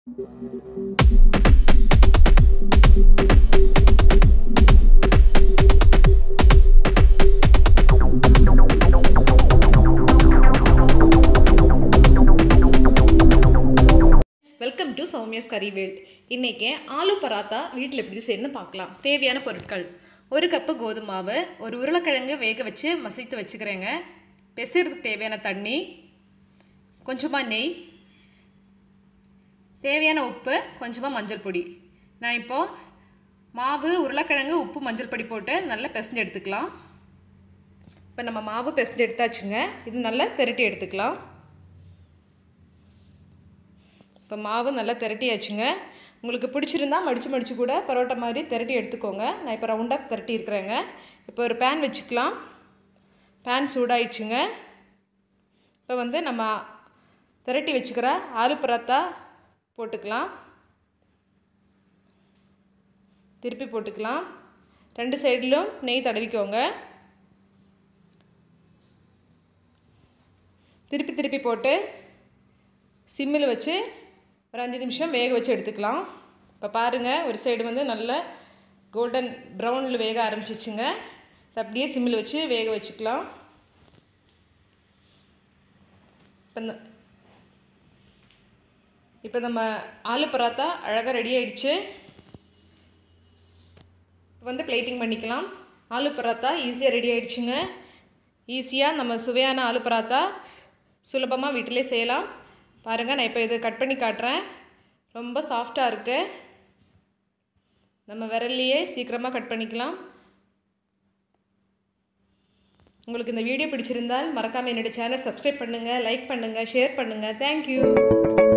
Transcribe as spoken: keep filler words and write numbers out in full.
Welcome to Soumya's curry world. இன்றைக்கி ஆலு பராத்தா வீட்டில் எப்படி செய்யணும்னு பார்க்கலாம். தேவையான பொருட்கள்: ஒரு கப்பு கோதுமை மாவு, ஒரு உருளைக்கிழங்கு வேக வச்சு மசித்து வச்சுக்கிறேங்க, பெசறதுக்கு தேவையான தண்ணி, கொஞ்சமாக நெய், தேவையான உப்பு, கொஞ்சமாக மஞ்சள் பொடி. நான் இப்போது மாவு, உருளைக்கிழங்கு, உப்பு, மஞ்சள் பொடி போட்டு நல்லா பிசைஞ்சு எடுத்துக்கலாம். இப்போ நம்ம மாவு பிசைஞ்சு எடுத்தாச்சுங்க. இது நல்லா திரட்டி எடுத்துக்கலாம். இப்போ மாவு நல்லா திரட்டியாச்சுங்க. உங்களுக்கு பிடிச்சிருந்தா மடித்து மடித்து கூட பரோட்டா மாதிரி திரட்டி எடுத்துக்கோங்க. நான் இப்போ ரவுண்டாக திரட்டி இருக்கிறேங்க. இப்போ ஒரு பேன் வச்சுக்கலாம். பேன் சூடாயிடுச்சுங்க. இப்போ வந்து நம்ம திரட்டி வச்சுக்கிற ஆலு பராத்தா போட்டுக்கலாம். திருப்பி போட்டுக்கலாம். ரெண்டு சைடிலும் நெய் தடவிக்கோங்க. திருப்பி திருப்பி போட்டு சிம்மில் வச்சு ஒரு அஞ்சு நிமிஷம் வேக வச்சு எடுத்துக்கலாம். இப்போ பாருங்கள், ஒரு சைடு வந்து நல்ல கோல்டன் ப்ரௌனில் வேக ஆரம்பிச்சிச்சுங்க. அப்படியே சிம்மில் வச்சு வேக வச்சுக்கலாம். இப்போ இப்போ நம்ம ஆலு பராத்தா அழகாக ரெடி ஆகிடுச்சு. வந்து பிளேட்டிங் பண்ணிக்கலாம். ஆலு பராத்தா ஈஸியாக ரெடி ஆகிடுச்சுங்க. ஈஸியாக நம்ம சுவையான ஆலு பராத்தா சுலபமாக வீட்டிலே செய்யலாம். பாருங்கள், நான் இப்போ இது கட் பண்ணி காட்டுறேன். ரொம்ப சாஃப்டாக இருக்குது. நம்ம விரல்லையே சீக்கிரமாக கட் பண்ணிக்கலாம். உங்களுக்கு இந்த வீடியோ பிடிச்சிருந்தால் மறக்காமல் என்னோடய சேனல் சப்ஸ்கிரைப் பண்ணுங்கள், லைக் பண்ணுங்கள், ஷேர் பண்ணுங்கள். தேங்க்யூ.